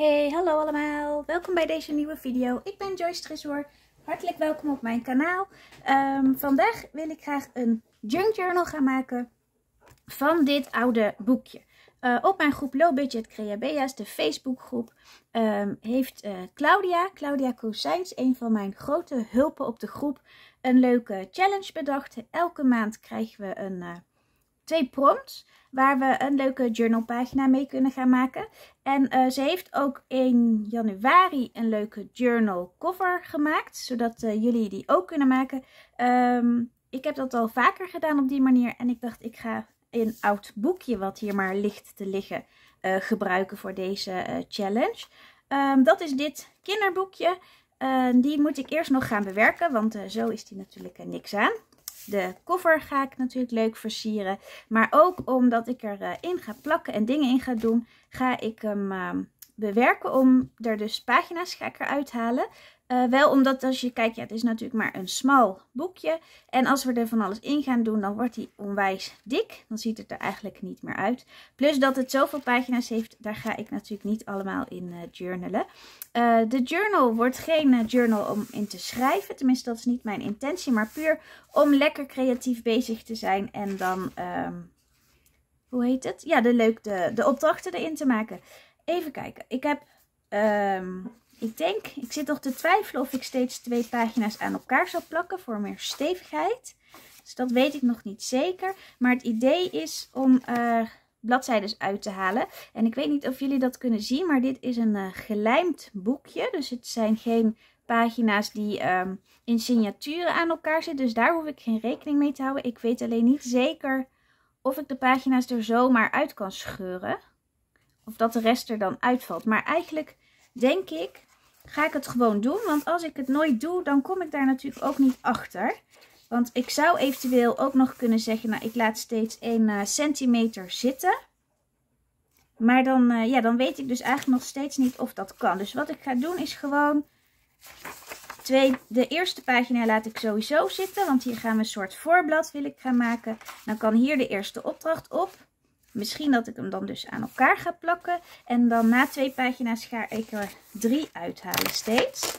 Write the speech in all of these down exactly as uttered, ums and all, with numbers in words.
Hey, hallo allemaal. Welkom bij deze nieuwe video. Ik ben Joyce Tresor. Hartelijk welkom op mijn kanaal. Um, vandaag wil ik graag een junk journal gaan maken van dit oude boekje. Uh, op mijn groep Low Budget Creabea's, de Facebookgroep, um, heeft uh, Claudia, Claudia Kozijns, een van mijn grote hulpen op de groep, een leuke challenge bedacht. Elke maand krijgen we een, uh, twee prompts waar we een leuke journalpagina mee kunnen gaan maken. En uh, ze heeft ook in januari een leuke journal cover gemaakt, zodat uh, jullie die ook kunnen maken. Um, ik heb dat al vaker gedaan op die manier en ik dacht ik ga een oud boekje wat hier maar ligt te liggen uh, gebruiken voor deze uh, challenge. Um, dat is dit kinderboekje. Uh, die moet ik eerst nog gaan bewerken, want uh, zo is die natuurlijk uh, niks aan. De cover ga ik natuurlijk leuk versieren. Maar ook omdat ik erin uh, ga plakken en dingen in ga doen, ga ik hem uh, bewerken. Om er dus pagina's ga ik eruit halen. Uh, wel omdat als je kijkt, ja, het is natuurlijk maar een smal boekje. En als we er van alles in gaan doen, dan wordt hij onwijs dik. Dan ziet het er eigenlijk niet meer uit. Plus dat het zoveel pagina's heeft, daar ga ik natuurlijk niet allemaal in uh, journalen. Uh, de journal wordt geen uh, journal om in te schrijven. Tenminste, dat is niet mijn intentie. Maar puur om lekker creatief bezig te zijn. En dan, um, hoe heet het? Ja, de, leuk, de, de opdrachten erin te maken. Even kijken. Ik heb... Um, Ik denk, ik zit nog te twijfelen of ik steeds twee pagina's aan elkaar zal plakken voor meer stevigheid. Dus dat weet ik nog niet zeker. Maar het idee is om uh, bladzijden uit te halen. En ik weet niet of jullie dat kunnen zien, maar dit is een uh, gelijmd boekje. Dus het zijn geen pagina's die um, in signaturen aan elkaar zitten. Dus daar hoef ik geen rekening mee te houden. Ik weet alleen niet zeker of ik de pagina's er zomaar uit kan scheuren. Of dat de rest er dan uitvalt. Maar eigenlijk denk ik, ga ik het gewoon doen. Want als ik het nooit doe, dan kom ik daar natuurlijk ook niet achter. Want ik zou eventueel ook nog kunnen zeggen, nou, ik laat steeds één uh, centimeter zitten. Maar dan, uh, ja, dan weet ik dus eigenlijk nog steeds niet of dat kan. Dus wat ik ga doen is gewoon, twee, de eerste pagina laat ik sowieso zitten. Want hier gaan we een soort voorblad wil ik gaan maken. Dan kan hier de eerste opdracht op. Misschien dat ik hem dan dus aan elkaar ga plakken. En dan na twee pagina's ga ik er drie uithalen steeds.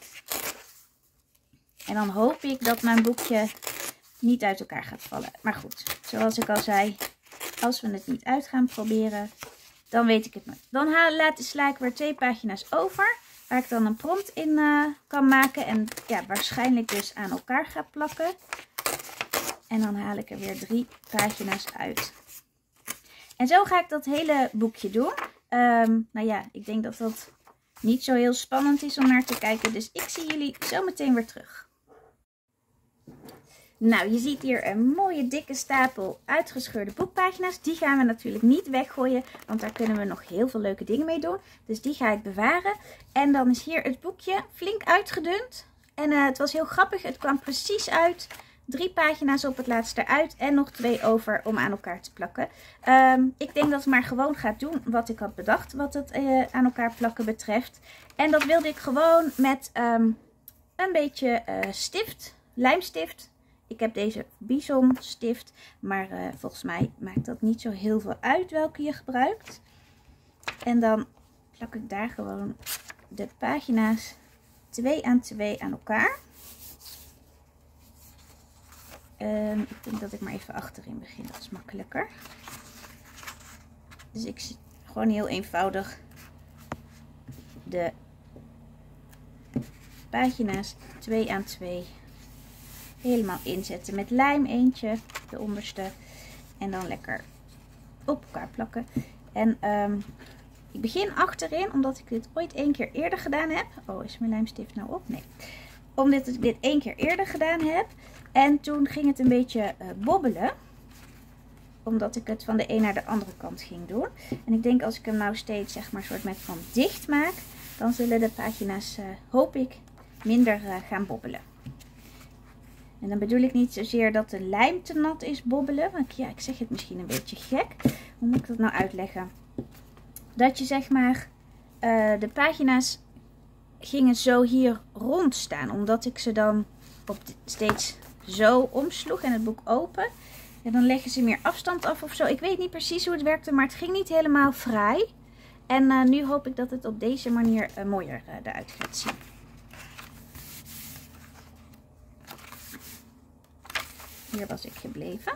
En dan hoop ik dat mijn boekje niet uit elkaar gaat vallen. Maar goed, zoals ik al zei, als we het niet uit gaan proberen, dan weet ik het nooit. Dan haal, laat, sla ik weer twee pagina's over, waar ik dan een prompt in uh, kan maken. En ja, waarschijnlijk dus aan elkaar ga plakken. En dan haal ik er weer drie pagina's uit. En zo ga ik dat hele boekje doen. Um, nou ja, ik denk dat dat niet zo heel spannend is om naar te kijken. Dus ik zie jullie zo meteen weer terug. Nou, je ziet hier een mooie dikke stapel uitgescheurde boekpagina's. Die gaan we natuurlijk niet weggooien, want daar kunnen we nog heel veel leuke dingen mee doen. Dus die ga ik bewaren. En dan is hier het boekje flink uitgedund. En uh, het was heel grappig, het kwam precies uit. Drie pagina's op het laatste eruit en nog twee over om aan elkaar te plakken. Um, ik denk dat ik maar gewoon ga doen wat ik had bedacht wat het uh, aan elkaar plakken betreft. En dat wilde ik gewoon met um, een beetje uh, stift, lijmstift. Ik heb deze Bison stift, maar uh, volgens mij maakt dat niet zo heel veel uit welke je gebruikt. En dan plak ik daar gewoon de pagina's twee aan twee aan elkaar. Um, ik denk dat ik maar even achterin begin, dat is makkelijker. Dus ik zit gewoon heel eenvoudig de pagina's twee aan twee helemaal inzetten. Met lijm eentje, de onderste. En dan lekker op elkaar plakken. En um, ik begin achterin, omdat ik dit ooit één keer eerder gedaan heb. Oh, is mijn lijmstift nou op? Nee. Omdat ik dit één keer eerder gedaan heb. En toen ging het een beetje uh, bobbelen. Omdat ik het van de een naar de andere kant ging doen. En ik denk als ik hem nou steeds zeg maar soort met van dicht maak. Dan zullen de pagina's, uh, hoop ik, minder uh, gaan bobbelen. En dan bedoel ik niet zozeer dat de lijm te nat is bobbelen. Want ja, ik zeg het misschien een beetje gek. Hoe moet ik dat nou uitleggen? Dat je zeg maar uh, de pagina's gingen zo hier rond staan. Omdat ik ze dan op steeds zo omsloeg en het boek open. En dan leggen ze meer afstand af of zo. Ik weet niet precies hoe het werkte, maar het ging niet helemaal vrij. En uh, nu hoop ik dat het op deze manier uh, mooier uh, eruit gaat zien. Hier was ik gebleven.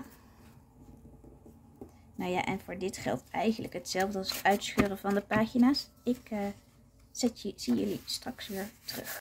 Nou ja, en voor dit geldt eigenlijk hetzelfde als het uitscheuren van de pagina's. Ik uh, zet je, zie jullie straks weer terug.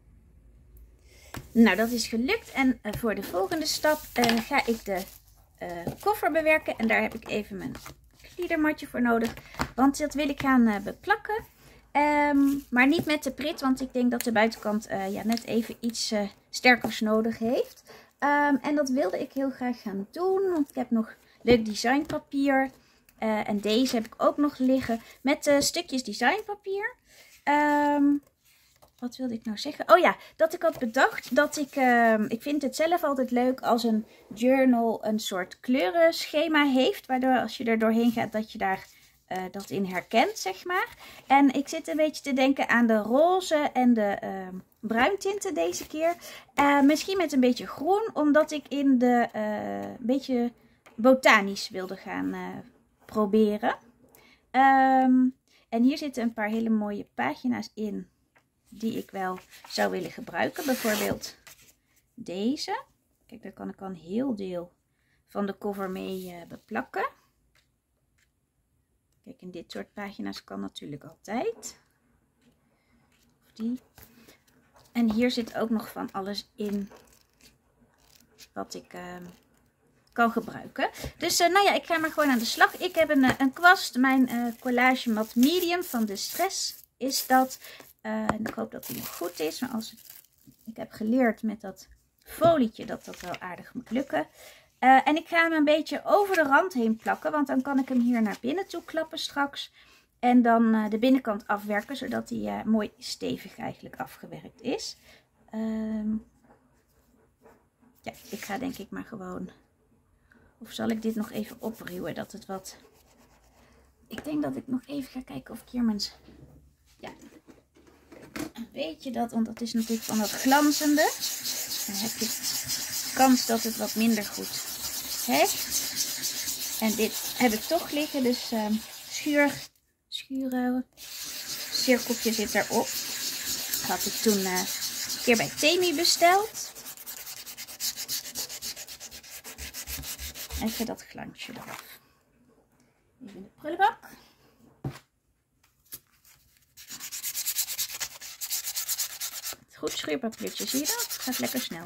Nou, dat is gelukt. En uh, voor de volgende stap uh, ga ik de uh, koffer bewerken. En daar heb ik even mijn gliedermatje voor nodig. Want dat wil ik gaan uh, beplakken. Um, maar niet met de prit, want ik denk dat de buitenkant uh, ja, net even iets uh, sterkers nodig heeft. Um, en dat wilde ik heel graag gaan doen, want ik heb nog leuk designpapier. Uh, en deze heb ik ook nog liggen met uh, stukjes designpapier. Um, wat wilde ik nou zeggen? Oh ja, dat ik had bedacht dat ik... Uh, ik vind het zelf altijd leuk als een journal een soort kleurenschema heeft. Waardoor als je er doorheen gaat dat je daar uh, dat in herkent, zeg maar. En ik zit een beetje te denken aan de roze en de uh, bruintinten deze keer. Uh, misschien met een beetje groen, omdat ik in de uh, een beetje botanisch wilde gaan uh, proberen. Um, en hier zitten een paar hele mooie pagina's in die ik wel zou willen gebruiken. Bijvoorbeeld deze. Kijk, daar kan ik al een heel deel van de cover mee uh, beplakken. Kijk, en dit soort pagina's kan natuurlijk altijd. Of die. En hier zit ook nog van alles in wat ik uh, kan gebruiken. Dus uh, nou ja, ik ga maar gewoon aan de slag. Ik heb een, een kwast. Mijn uh, collage mat medium van Distress is dat. Uh, en ik hoop dat die nog goed is. Maar als het, ik heb geleerd met dat folietje dat dat wel aardig moet lukken. Uh, en ik ga hem een beetje over de rand heen plakken. Want dan kan ik hem hier naar binnen toe klappen straks. En dan uh, de binnenkant afwerken. Zodat hij uh, mooi stevig eigenlijk afgewerkt is. Um, ja, ik ga denk ik maar gewoon... Of zal ik dit nog even opruwen? Dat het wat... Ik denk dat ik nog even ga kijken of ik hier mijn... Ja... Weet je dat? Want dat is natuurlijk van dat glanzende. Dan heb je kans dat het wat minder goed hecht. En dit heb ik toch liggen. Dus uh, schuur, schuren, cirkeltje zit erop. Dat had ik toen uh, een keer bij Temi besteld. Even dat glansje eraf. Even de prullenbak. Goed schuurpapiertje, zie je dat? Het gaat lekker snel.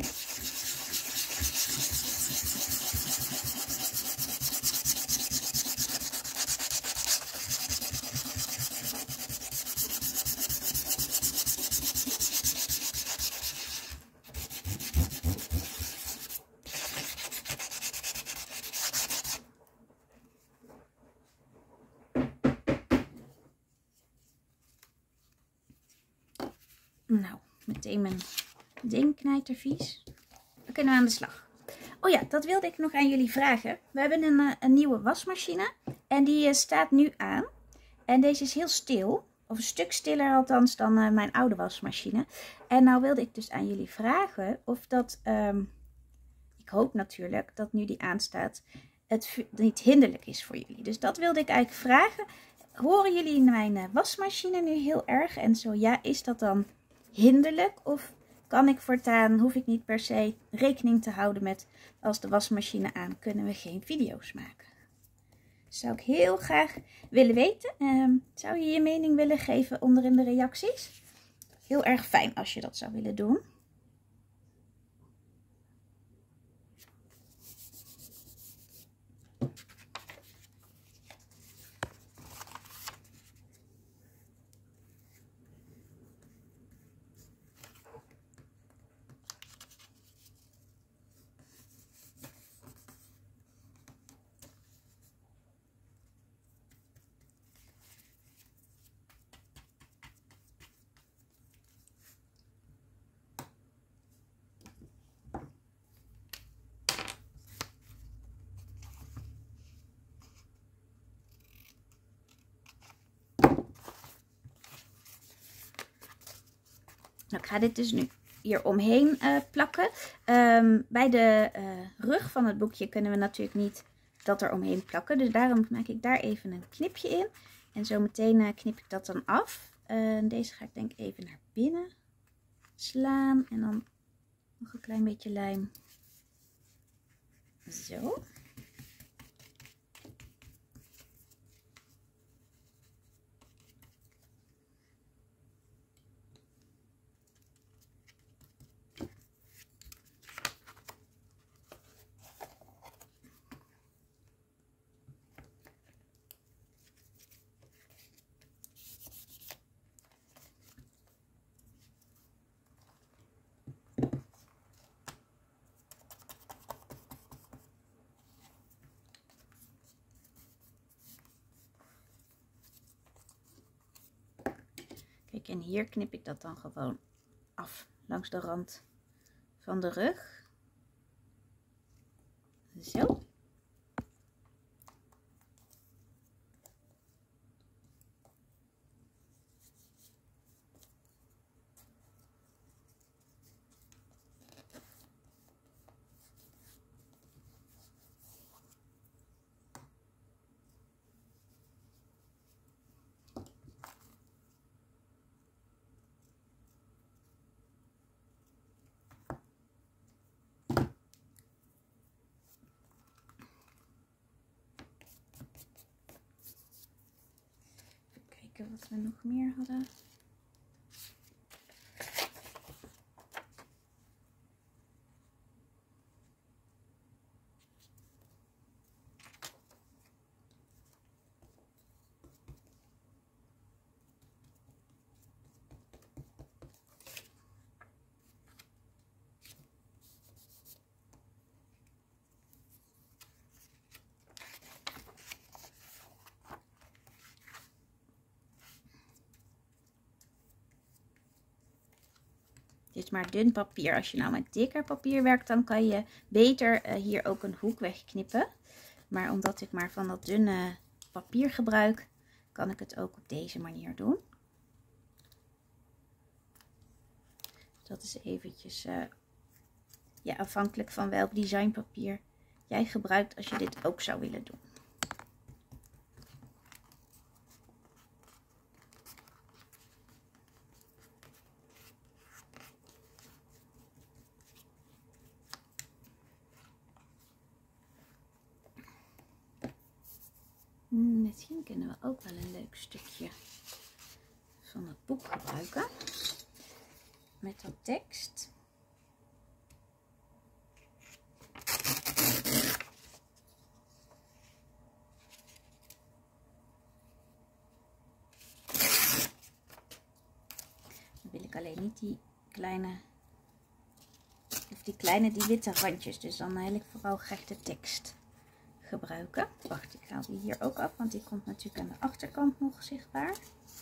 Nou, meteen mijn ding knijtervies. Dan kunnen we aan de slag. Oh ja, dat wilde ik nog aan jullie vragen. We hebben een, uh, een nieuwe wasmachine. En die uh, staat nu aan. En deze is heel stil. Of een stuk stiller althans dan uh, mijn oude wasmachine. En nou wilde ik dus aan jullie vragen of dat... Um, ik hoop natuurlijk dat nu die aanstaat het niet hinderlijk is voor jullie. Dus dat wilde ik eigenlijk vragen. Horen jullie mijn uh, wasmachine nu heel erg? En zo ja, is dat dan... hinderlijk, of kan ik voortaan, hoef ik niet per se rekening te houden met als de wasmachine aan, kunnen we geen video's maken. Zou ik heel graag willen weten. Um, zou je je mening willen geven onder in de reacties? Heel erg fijn als je dat zou willen doen. Nou, ik ga dit dus nu hier omheen uh, plakken. Um, bij de uh, rug van het boekje kunnen we natuurlijk niet dat er omheen plakken. Dus daarom maak ik daar even een knipje in. En zo meteen uh, knip ik dat dan af. Uh, deze ga ik denk ik even naar binnen slaan. En dan nog een klein beetje lijm. Zo. Kijk, en hier knip ik dat dan gewoon af langs de rand van de rug. Zo. Wat we nog meer hadden. Dit is maar dun papier. Als je nou met dikker papier werkt, dan kan je beter uh, hier ook een hoek wegknippen. Maar omdat ik maar van dat dunne papier gebruik, kan ik het ook op deze manier doen. Dat is eventjes uh, ja, afhankelijk van welk designpapier jij gebruikt als je dit ook zou willen doen. Misschien kunnen we ook wel een leuk stukje van het boek gebruiken. Met wat tekst. Dan wil ik alleen niet die kleine, of die kleine, die witte randjes. Dus dan wil ik vooral graag de tekst gebruiken. Wacht, ik haal die hier ook af, want die komt natuurlijk aan de achterkant nog zichtbaar.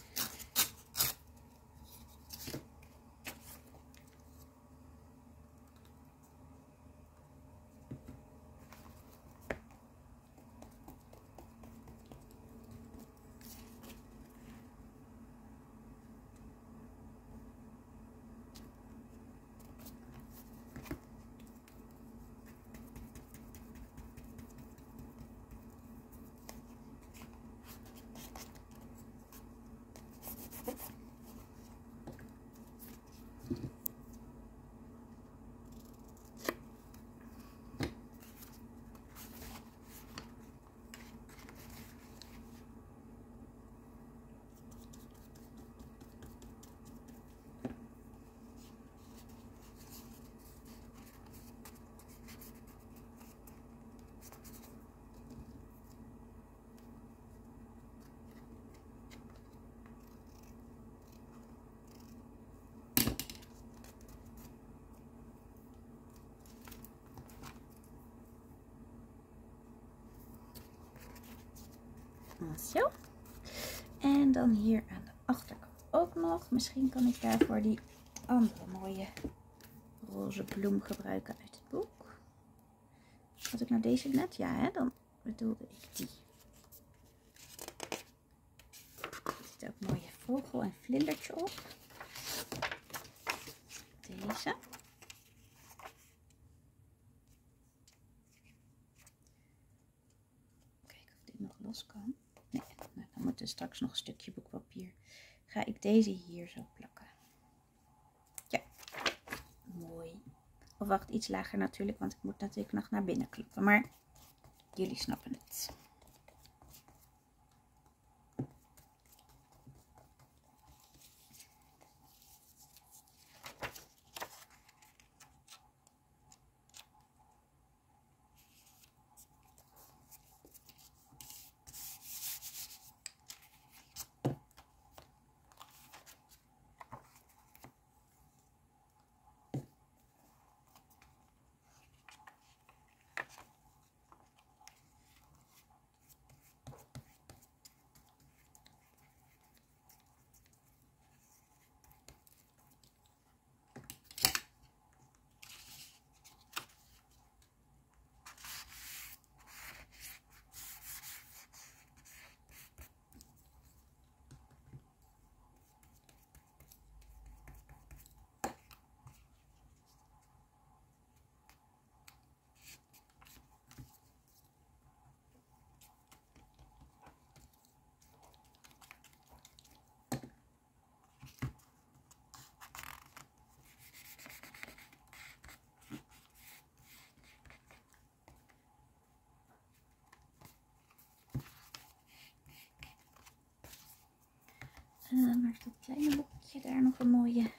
Zo. En dan hier aan de achterkant ook nog. Misschien kan ik daarvoor die andere mooie roze bloem gebruiken uit het boek. Had ik nou deze net? Ja, hè? Dan bedoelde ik die. Er zit ook een mooie vogel en vlindertje op. Deze. Kijken of dit nog los kan. Nee, nou, dan moet moeten straks nog een stukje boekpapier. Ga ik deze hier zo plakken. Ja, mooi. Of wacht, iets lager natuurlijk, want ik moet natuurlijk nog naar binnen kloppen. Maar jullie snappen het. Uh, maar dat kleine boekje daar nog een mooie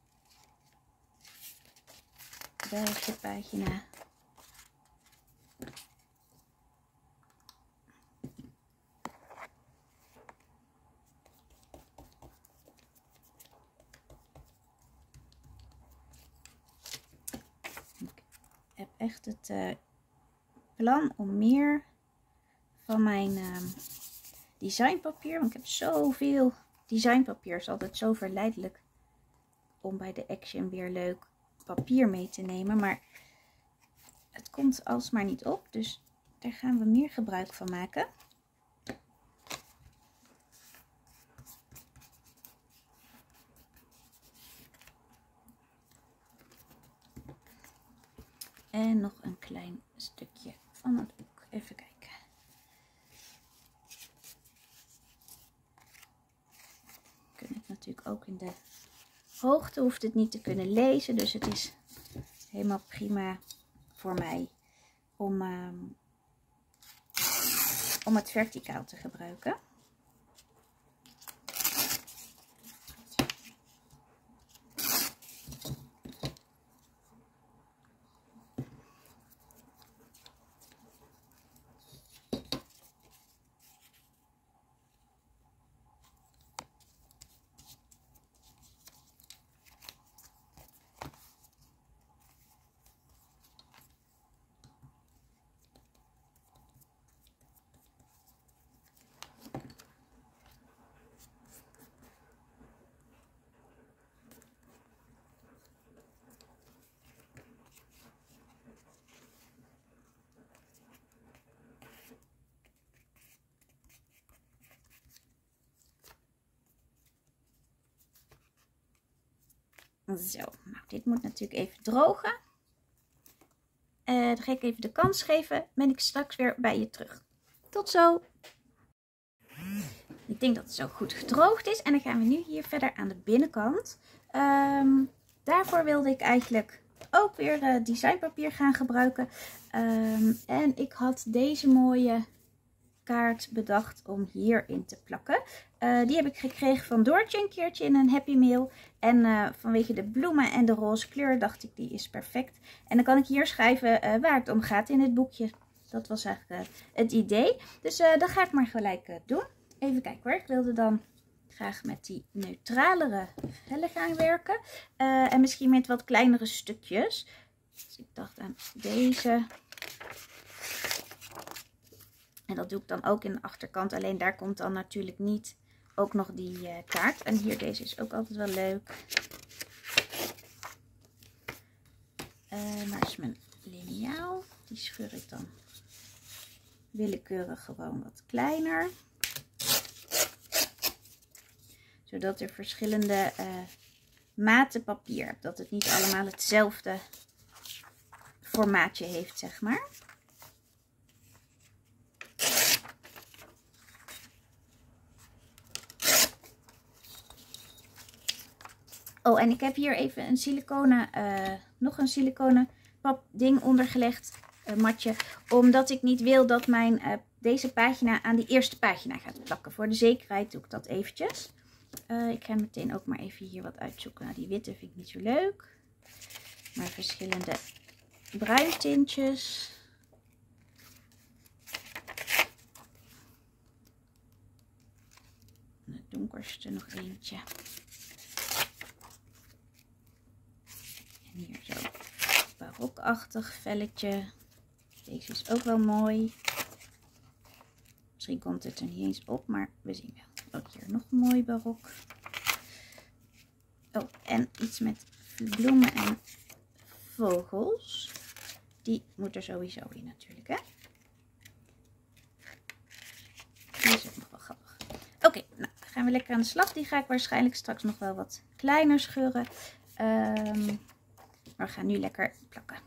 buigje-pagina. Ik heb echt het uh, plan om meer van mijn uh, designpapier, want ik heb zoveel designpapier, is altijd zo verleidelijk om bij de Action weer leuk papier mee te nemen, maar het komt alsmaar niet op, dus daar gaan we meer gebruik van maken. En nog een klein stukje van het boek. Even kijken. Kun ik natuurlijk ook in de hoogte, hoeft het niet te kunnen lezen, dus het is helemaal prima voor mij om, um, om het verticaal te gebruiken. Zo, nou dit moet natuurlijk even drogen. Uh, dan ga ik even de kans geven. Ben ik straks weer bij je terug. Tot zo! Ik denk dat het zo goed gedroogd is. En dan gaan we nu hier verder aan de binnenkant. Um, daarvoor wilde ik eigenlijk ook weer uh, designpapier gaan gebruiken. Um, en ik had deze mooie kaart bedacht om hierin te plakken. Uh, die heb ik gekregen van Doortje een keertje in een Happy Mail. En uh, vanwege de bloemen en de roze kleur dacht ik, die is perfect. En dan kan ik hier schrijven uh, waar het om gaat in het boekje. Dat was eigenlijk uh, het idee. Dus uh, dat ga ik maar gelijk uh, doen. Even kijken hoor. Ik wilde dan graag met die neutralere vellen gaan werken. Uh, en misschien met wat kleinere stukjes. Dus ik dacht aan deze. En dat doe ik dan ook in de achterkant. Alleen daar komt dan natuurlijk niet ook nog die uh, kaart. En hier, deze is ook altijd wel leuk. Uh, waar is mijn liniaal? Die scheur ik dan willekeurig gewoon wat kleiner. Zodat er verschillende uh, maten papier hebt. Dat het niet allemaal hetzelfde formaatje heeft, zeg maar. Oh, en ik heb hier even een siliconen, uh, nog een siliconen pap ding ondergelegd, uh, matje. Omdat ik niet wil dat mijn, uh, deze pagina aan die eerste pagina gaat plakken. Voor de zekerheid doe ik dat eventjes. Uh, ik ga meteen ook maar even hier wat uitzoeken. Nou, die witte vind ik niet zo leuk. Maar verschillende bruintintjes. Het donkerste nog eentje. En hier zo barokachtig velletje. Deze is ook wel mooi. Misschien komt het er niet eens op, maar we zien wel. Ook hier nog een mooi barok. Oh, en iets met bloemen en vogels. Die moet er sowieso in natuurlijk, hè? Die is ook nog wel grappig. Oké, okay, nou gaan we lekker aan de slag. Die ga ik waarschijnlijk straks nog wel wat kleiner scheuren. Um, maar we gaan nu lekker plakken.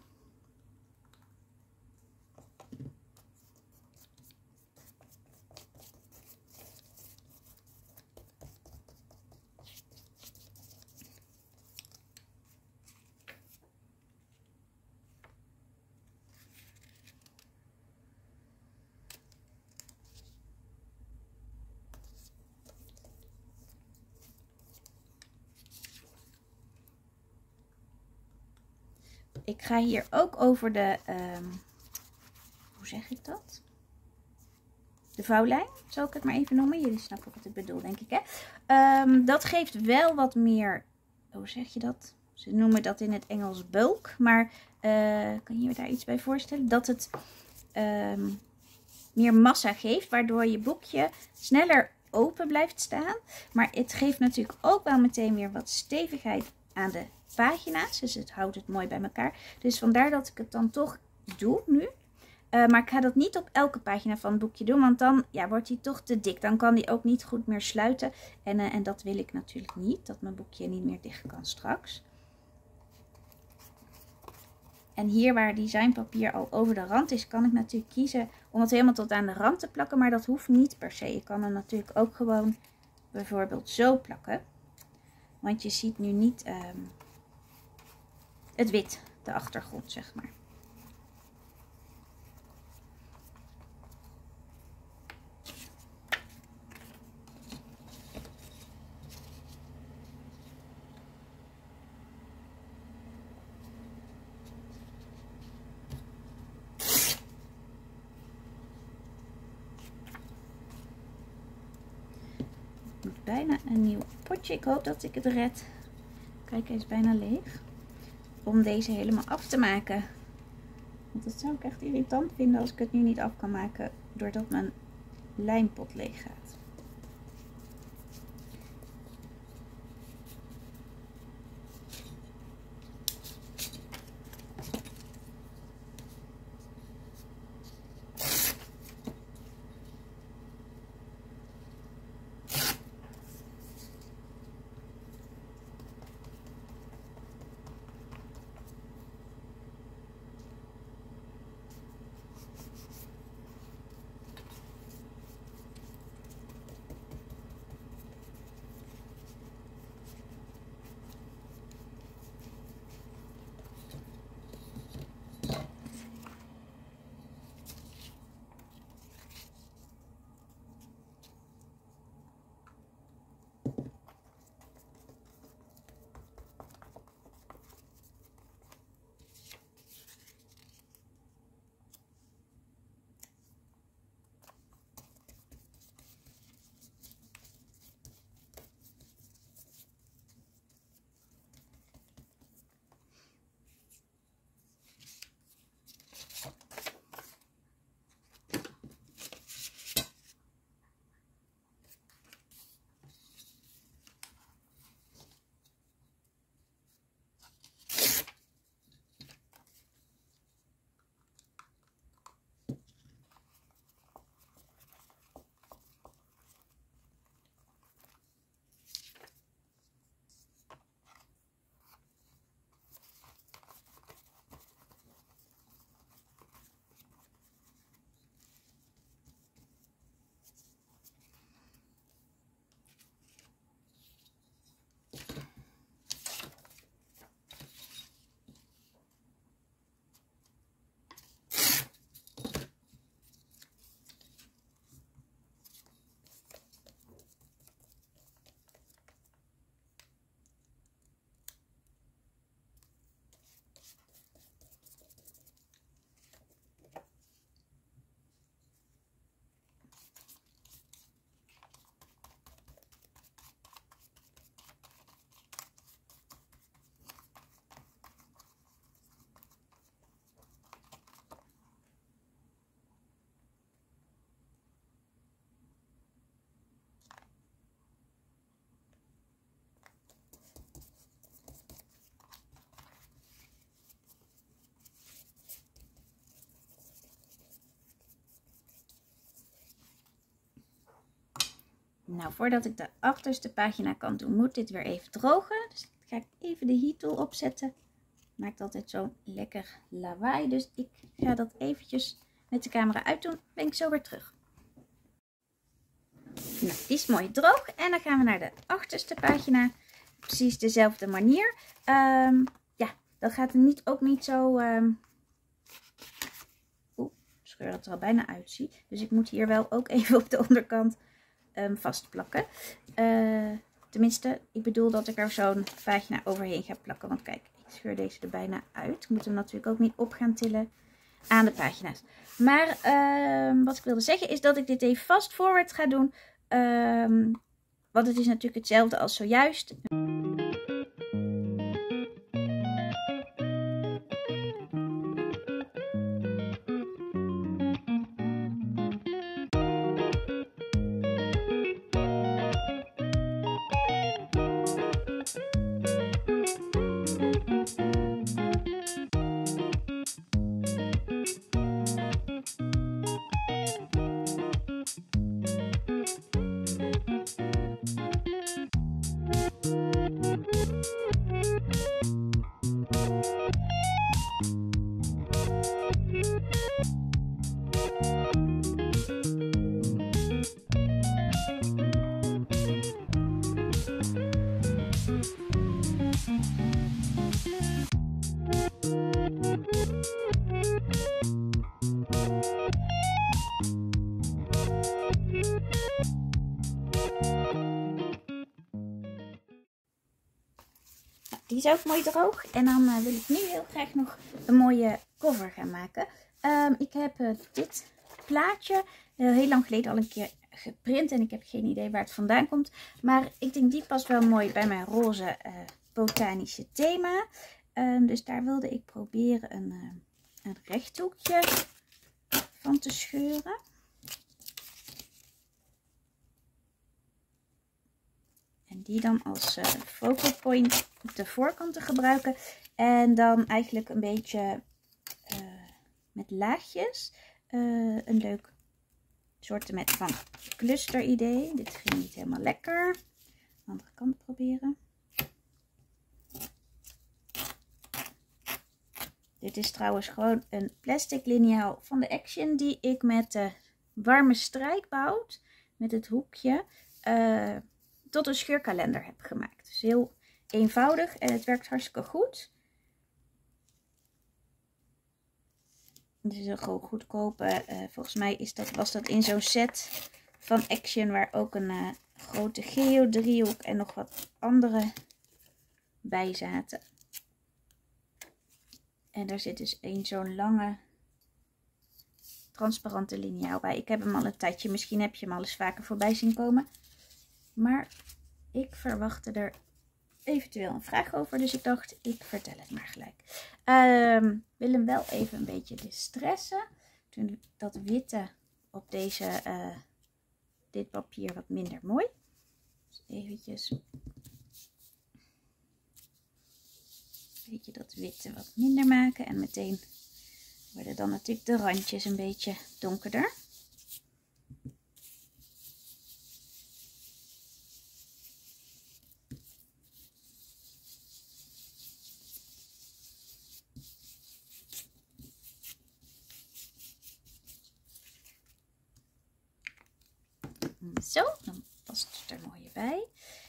Ik ga hier ook over de, um, hoe zeg ik dat? De vouwlijn, zal ik het maar even noemen. Jullie snappen wat ik bedoel, denk ik, hè? Um, dat geeft wel wat meer, hoe zeg je dat? Ze noemen dat in het Engels bulk, maar uh, kan je je daar iets bij voorstellen? Dat het um, meer massa geeft, waardoor je boekje sneller open blijft staan. Maar het geeft natuurlijk ook wel meteen weer wat stevigheid aan de pagina's. Dus het houdt het mooi bij elkaar. Dus vandaar dat ik het dan toch doe nu. Uh, maar ik ga dat niet op elke pagina van het boekje doen. Want dan ja, wordt hij toch te dik. Dan kan hij ook niet goed meer sluiten. En, uh, en dat wil ik natuurlijk niet. Dat mijn boekje niet meer dicht kan straks. En hier waar designpapier al over de rand is, kan ik natuurlijk kiezen om het helemaal tot aan de rand te plakken. Maar dat hoeft niet per se. Je kan hem natuurlijk ook gewoon bijvoorbeeld zo plakken. Want je ziet nu niet um, het wit, de achtergrond, zeg maar. Bijna een nieuw potje. Ik hoop dat ik het red. Kijk, hij is bijna leeg. Om deze helemaal af te maken. Want dat zou ik echt irritant vinden als ik het nu niet af kan maken. Doordat mijn lijmpot leeg gaat. Nou, voordat ik de achterste pagina kan doen, moet dit weer even drogen. Dus ga ik even de heat tool opzetten. Maakt altijd zo'n lekker lawaai. Dus ik ga dat eventjes met de camera uitdoen. Ben ik zo weer terug. Nou, die is mooi droog. En dan gaan we naar de achterste pagina. Precies dezelfde manier. Um, ja, dat gaat er niet, ook niet zo... Um... Oeh, scheur dat het er al bijna uitziet. Dus ik moet hier wel ook even op de onderkant um, vastplakken. Uh, tenminste, ik bedoel dat ik er zo'n pagina overheen ga plakken. Want kijk, ik scheur deze er bijna uit. Ik moet hem natuurlijk ook niet op gaan tillen aan de pagina's. Maar uh, wat ik wilde zeggen is dat ik dit even fast forward ga doen. Um, want het is natuurlijk hetzelfde als zojuist. Die is ook mooi droog. En dan uh, wil ik nu heel graag nog een mooie cover gaan maken. Um, ik heb uh, dit plaatje uh, heel lang geleden al een keer geprint. En ik heb geen idee waar het vandaan komt. Maar ik denk die past wel mooi bij mijn roze uh, botanische thema. Um, dus daar wilde ik proberen een, uh, een rechthoekje van te scheuren. En die dan als uh, focal point op de voorkant te gebruiken. En dan eigenlijk een beetje uh, met laagjes. Uh, een leuk soort met van cluster idee. Dit ging niet helemaal lekker. De andere kant proberen. Dit is trouwens gewoon een plastic liniaal van de Action. Die ik met de warme strijkbout. Met het hoekje. Uh, tot een scheurkalender heb gemaakt. Dus heel eenvoudig en het werkt hartstikke goed. Het is een gewoon goedkope. Uh, volgens mij is dat, was dat in zo'n set van Action waar ook een uh, grote geodriehoek en nog wat andere bij zaten. En daar zit dus een zo'n lange transparante liniaal bij. Ik heb hem al een tijdje. Misschien heb je hem al eens vaker voorbij zien komen. Maar ik verwachtte er eventueel een vraag over. Dus ik dacht, ik vertel het maar gelijk. Um, ik wil hem wel even een beetje distressen. Toen dat witte op deze, uh, dit papier wat minder mooi. Dus eventjes. Weet je, dat witte wat minder maken. En meteen worden dan natuurlijk de randjes een beetje donkerder. Zo, dan past het er mooi bij.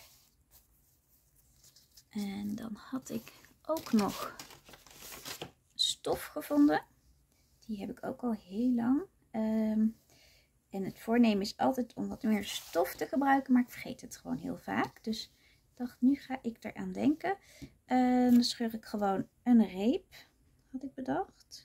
En dan had ik ook nog stof gevonden. Die heb ik ook al heel lang. Um, en het voornemen is altijd om wat meer stof te gebruiken. Maar ik vergeet het gewoon heel vaak. Dus ik dacht, nu ga ik eraan denken. En dan scheur ik gewoon een reep. Had ik bedacht.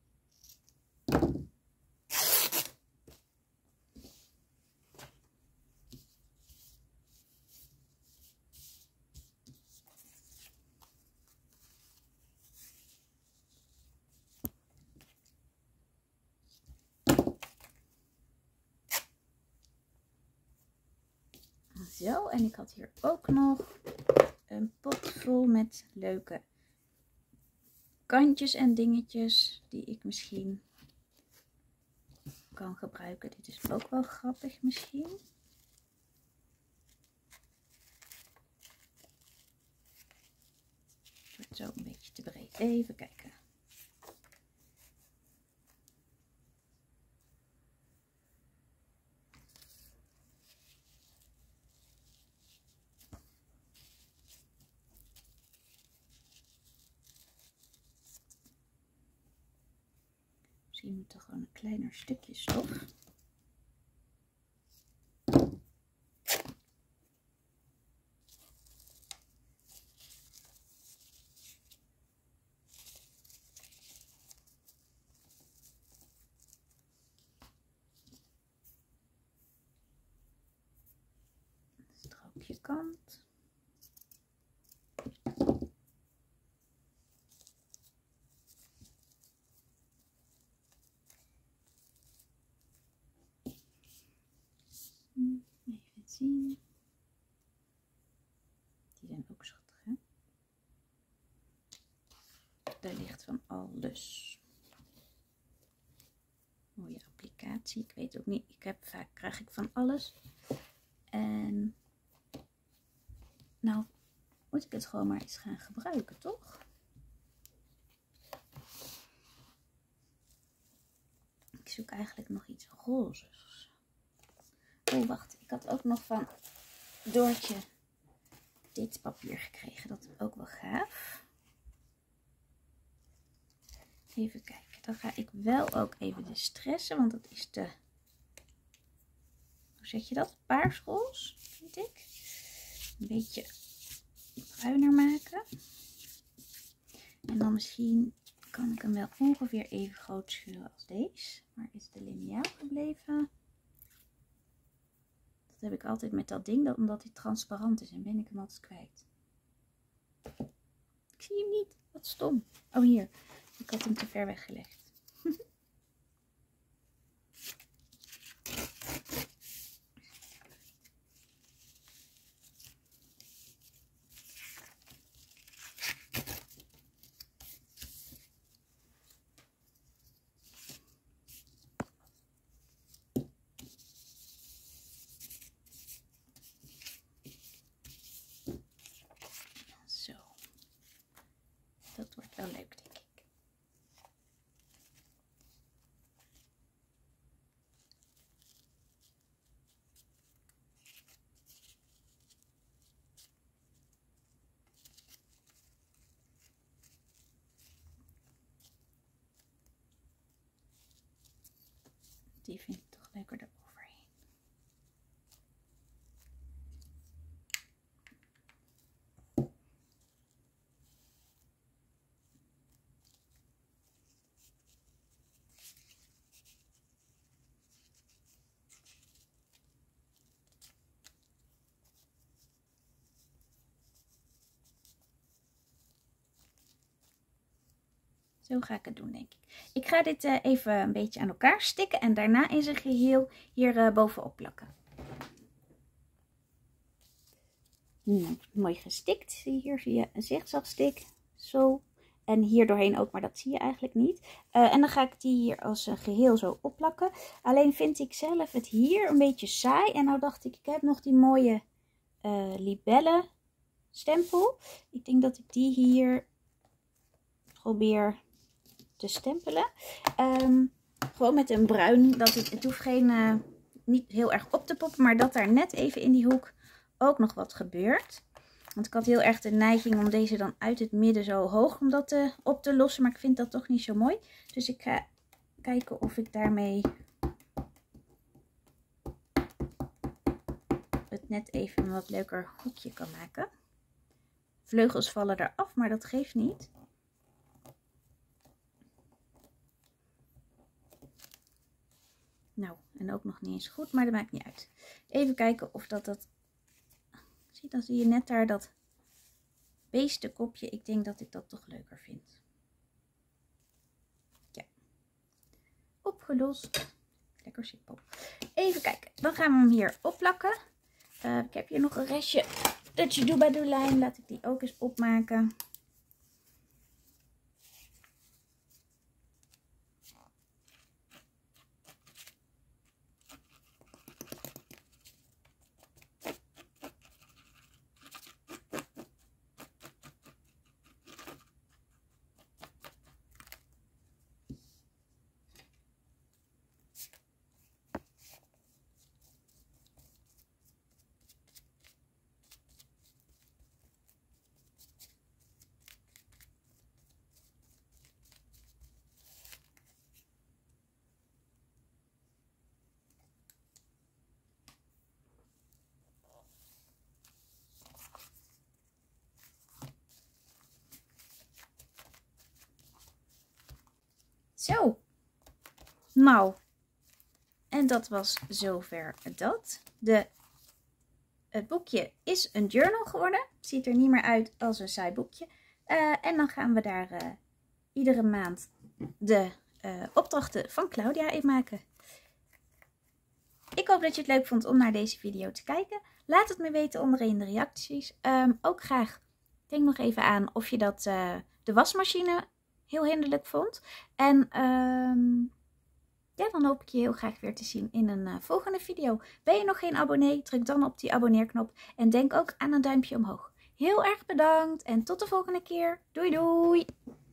Zo, en ik had hier ook nog een pot vol met leuke kantjes en dingetjes die ik misschien kan gebruiken. Dit is ook wel grappig misschien. Zo een beetje te breed. Even kijken. Misschien moet er gewoon een kleiner stukje stof. Strookje kant. Even zien. Die zijn ook schattig, hè? Daar ligt van alles. Mooie applicatie. Ik weet ook niet. Ik heb vaak krijg ik van alles. En nou moet ik het gewoon maar eens gaan gebruiken, toch? Ik zoek eigenlijk nog iets rozes. Oh, wacht. Ik had ook nog van Doortje dit papier gekregen. Dat is ook wel gaaf. Even kijken. Dan ga ik wel ook even de stressen. Want dat is de... Hoe zeg je dat? Paarsroze, vind ik. Een beetje bruiner maken. En dan misschien kan ik hem wel ongeveer even groot schuren als deze. Waar is de liniaal gebleven? Dat heb ik altijd met dat ding, omdat hij transparant is en ben ik hem altijd kwijt. Ik zie hem niet. Wat stom. Oh, hier. Ik had hem te ver weggelegd. Dat wordt wel leuk, denk ik. Die vind ik toch leuker eroverheen. Zo ga ik het doen, denk ik. Ik ga dit uh, even een beetje aan elkaar stikken en daarna in zijn geheel hier uh, bovenop plakken. Hmm, mooi gestikt. Hier zie je een zigzagstik. Zo. En hier doorheen ook, maar dat zie je eigenlijk niet. Uh, en dan ga ik die hier als een geheel zo opplakken. Alleen vind ik zelf het hier een beetje saai. En nou dacht ik, ik heb nog die mooie uh, libellen stempel. Ik denk dat ik die hier probeer te stempelen. Um, gewoon met een bruin. Dat het, het hoeft geen, uh, niet heel erg op te poppen. Maar dat daar net even in die hoek ook nog wat gebeurt. Want ik had heel erg de neiging om deze dan uit het midden zo hoog om dat uh, op te lossen. Maar ik vind dat toch niet zo mooi. Dus ik ga kijken of ik daarmee het net even een wat leuker hoekje kan maken. Vleugels vallen eraf, maar dat geeft niet. Nou, en ook nog niet eens goed, maar dat maakt niet uit. Even kijken of dat dat... Zie, dan zie je net daar dat beestenkopje. Ik denk dat ik dat toch leuker vind. Ja. Opgelost. Lekker simpel. Even kijken. Dan gaan we hem hier opplakken. Uh, ik heb hier nog een restje Dutch Doobadoo lijn. Laat ik die ook eens opmaken. Zo. Nou. En dat was zover dat. De, het boekje is een journal geworden. Het ziet er niet meer uit als een saai boekje. Uh, en dan gaan we daar uh, iedere maand de uh, opdrachten van Claudia in maken. Ik hoop dat je het leuk vond om naar deze video te kijken. Laat het me weten onderin in de reacties. Um, ook graag, denk nog even aan of je dat uh, de wasmachine heel hinderlijk vond. En um, ja, dan hoop ik je heel graag weer te zien in een uh, volgende video. Ben je nog geen abonnee? Druk dan op die abonneerknop. En denk ook aan een duimpje omhoog. Heel erg bedankt en tot de volgende keer. Doei doei!